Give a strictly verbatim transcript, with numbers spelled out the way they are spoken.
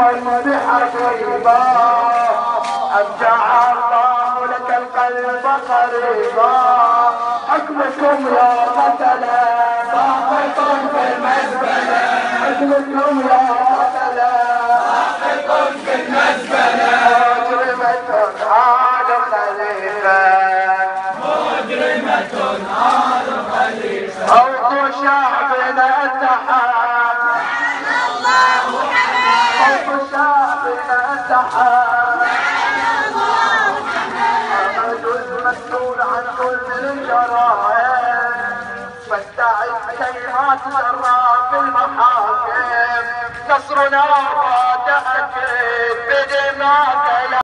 بحبيبا أرجع الله لك القلب قريبا حكمكم يا قتلة صاحبكم في المزبلة حكمكم يا قتلة صاحبكم في المزبلة مجرمة آل خليفة مجرمة آل خليفة صوت شعبنا اتحاد صوت شعبنا اتحاد أمد المسؤول عن كل الجرائم فاستعد كلمات جراء في المحاكم نصرنا ما تأكد بدماء